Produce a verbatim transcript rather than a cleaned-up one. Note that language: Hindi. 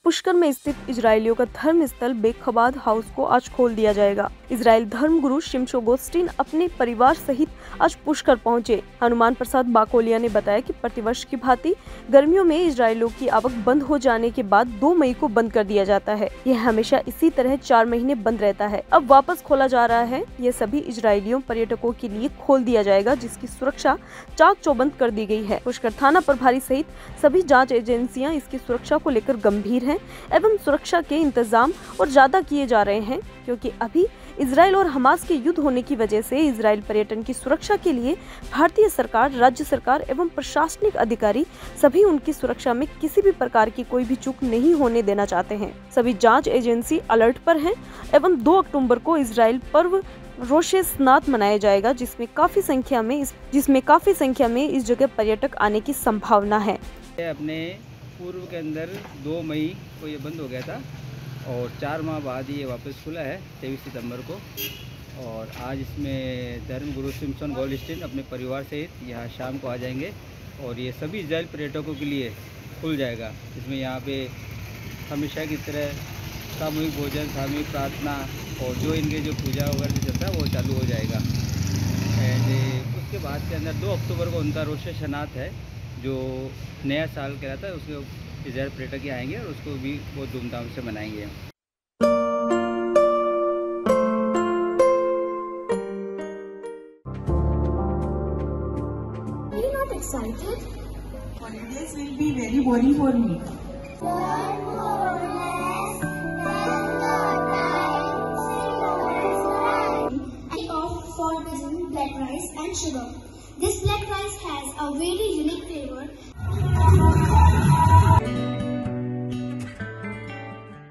पुष्कर में स्थित इजरायलियों का धर्म स्थल बेखबाद हाउस को आज खोल दिया जाएगा। इजराइल धर्मगुरु शिमशो गोस्टीन अपने परिवार सहित आज पुष्कर पहुंचे। हनुमान प्रसाद बाकोलिया ने बताया कि प्रतिवर्ष की भांति गर्मियों में इजरायलियों की आवक बंद हो जाने के बाद दो मई को बंद कर दिया जाता है। यह हमेशा इसी तरह चार महीने बंद रहता है। अब वापस खोला जा रहा है। यह सभी इजरायलियों पर्यटकों के लिए खोल दिया जाएगा, जिसकी सुरक्षा चाक चौबंद कर दी गई है। पुष्कर थाना प्रभारी सहित सभी जांच एजेंसियां इसकी सुरक्षा को लेकर गंभीर हैं एवं सुरक्षा के इंतजाम और ज्यादा किए जा रहे हैं, क्योंकि अभी इजराइल और हमास के युद्ध होने की वजह से इजराइल पर्यटन की सुरक्षा के लिए भारतीय सरकार, राज्य सरकार एवं प्रशासनिक अधिकारी सभी उनकी सुरक्षा में किसी भी प्रकार की कोई भी चूक नहीं होने देना चाहते हैं। सभी जांच एजेंसी अलर्ट पर हैं एवं दो अक्टूबर को इजराइल पर्व रोश स्नात मनाया जाएगा, जिसमें काफी संख्या में इस जिसमें काफी संख्या में इस जगह पर्यटक आने की संभावना है। अपने पूर्व के अंदर दो मई को ये बंद हो गया था और चार माह बाद ये वापस खुला है तेईस सितंबर को। और आज इसमें धर्मगुरु शिमशोन गोल्डस्टीन अपने परिवार सहित यहाँ शाम को आ जाएंगे और ये सभी इजराइल पर्यटकों के लिए खुल जाएगा। इसमें यहाँ पे हमेशा की तरह सामूहिक भोजन, सामूहिक प्रार्थना और जो इनके जो पूजा वगैरह चलता है वो चालू हो जाएगा। एंड उसके बाद के अंदर दो अक्टूबर को उनका रोश शनात है, जो नया साल कहलाता है। उसके इजराइल पर्यटक आएंगे और उसको भी बहुत धूमधाम से मनाएंगे। Are you not excited? Holidays will be very boring for me. And off for visiting black rice and sugar. This black rice has a very unique flavor